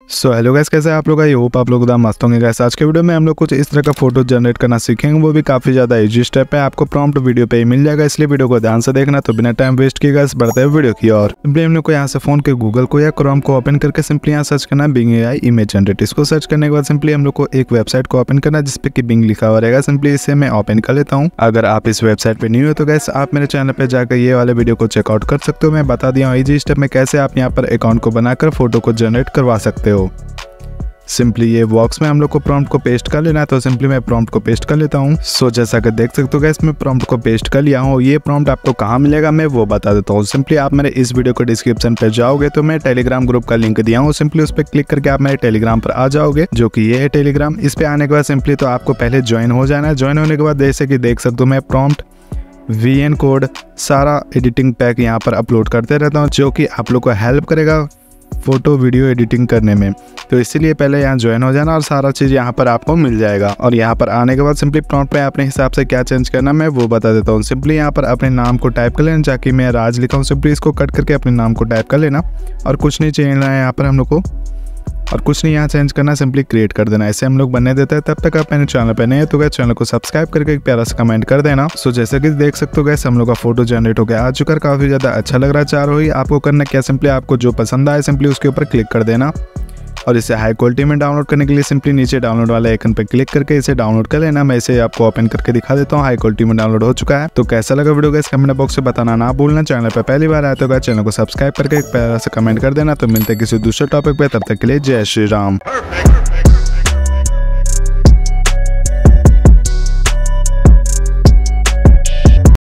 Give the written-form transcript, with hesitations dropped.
So hello guys, कैसे हैं आप लोग? आई होप आप लोग मस्त होंगे गाइस। आज के वीडियो में हम लोग कुछ इस तरह का फोटो जनरेट करना सीखेंगे, वो भी काफी ज्यादा इजी स्टेप है। आपको प्रॉम्प्ट वीडियो पे ही मिल जाएगा, इसलिए वीडियो को ध्यान से देखना। तो बिना टाइम वेस्ट किए गाइस बढ़ते हैं वीडियो की ओर। सिंपली हम लोग को यहाँ से फोन के गूगल को या क्रोम को ओपन करके सिंपली यहाँ सर्च करना बिंग एआई इमेज जनरेट। इसको सर्च करने के बाद सिंपली हम लोग को एक वेबसाइट को ओपन करना जिसपे कि बिंग लिखा हुआ रहेगा। सिंपली इसे मैं ओपन कर लेता हूँ। अगर आप इस वेबसाइट पे न्यू हो तो गाइस आप मेरे चैनल पे जाकर ये वाले वीडियो को चेकआउट कर सकते हो। मैं बता दिया हूँ इजी स्टेप में कैसे आप यहाँ पर अकाउंट को बनाकर फोटो को जनरेट करवा सकते हो। सिंपली ये बॉक्स में हम लोग को प्रॉम्प्ट को पेस्ट कर लेना है, तो सिंपली मैं प्रॉम्प्ट को पेस्ट कर लेता हूँ। सो जैसा कि देख सकते हो गाइस, मैं प्रॉम्प्ट को पेस्ट कर लिया हूँ। ये प्रॉम्प्ट आपको कहाँ मिलेगा मैं वो बता देता हूँ। सिंपली आप मेरे इस वीडियो को डिस्क्रिप्शन पे जाओगे तो मैं टेलीग्राम ग्रुप का लिंक दिया हूँ। सिंपली उस पर क्लिक करके आप मेरे टेलीग्राम पर आ जाओगे, जो कि ये है टेलीग्राम। इस पे आने के बाद सिंपली तो आपको पहले ज्वाइन हो जाना है। ज्वाइन होने के बाद जैसे कि देख सकते हो मैं प्रॉम्प्ट VN कोड सारा एडिटिंग पैक यहाँ पर अपलोड करते रहता हूँ, जो कि आप लोग को हेल्प करेगा फोटो वीडियो एडिटिंग करने में। तो इसीलिए पहले यहाँ ज्वाइन हो जाना और सारा चीज़ यहाँ पर आपको मिल जाएगा। और यहाँ पर आने के बाद सिंपली प्रॉम्प्ट पे अपने हिसाब से क्या चेंज करना मैं वो बता देता हूँ। सिंपली यहाँ पर अपने नाम को टाइप कर लेना, जाकि मैं राज लिखा हूँ। सिंपली इसको कट करके अपने नाम को टाइप कर लेना और कुछ नहीं चेंज है यहाँ पर हम लोग को, और कुछ नहीं यहाँ चेंज करना, सिंपली क्रिएट कर देना। ऐसे हम लोग बनने देते हैं। तब तक आप मेरे चैनल पे नए हैं तो गैस चैनल को सब्सक्राइब करके एक प्यारा सा कमेंट कर देना। सो जैसे कि देख सकते हो गैस हम लोग का फोटो जनरेट हो गया आ चुका है। काफी ज़्यादा अच्छा लग रहा है चारों ही। आपको करना क्या, सिंपली आपको जो पसंद आए सिंपली उसके ऊपर क्लिक कर देना और इसे हाई क्वालिटी में डाउनलोड करने के लिए सिंपली नीचे डाउनलोड वाले आइकन पे क्लिक करके इसे डाउनलोड कर लेना। मैं इसे आपको ओपन करके दिखा देता हूँ। हाई क्वालिटी में डाउनलोड हो चुका है। तो कैसा लगा वीडियो गाइस कमेंट बॉक्स से बताना ना भूलना। चैनल पे पहली बार आए तो गाइस चैनल को सब्सक्राइब करके एक प्यारा सा कमेंट कर देना। तो मिलते हैं किसी दूसरे टॉपिक पे, तब तक के लिए जय श्री राम।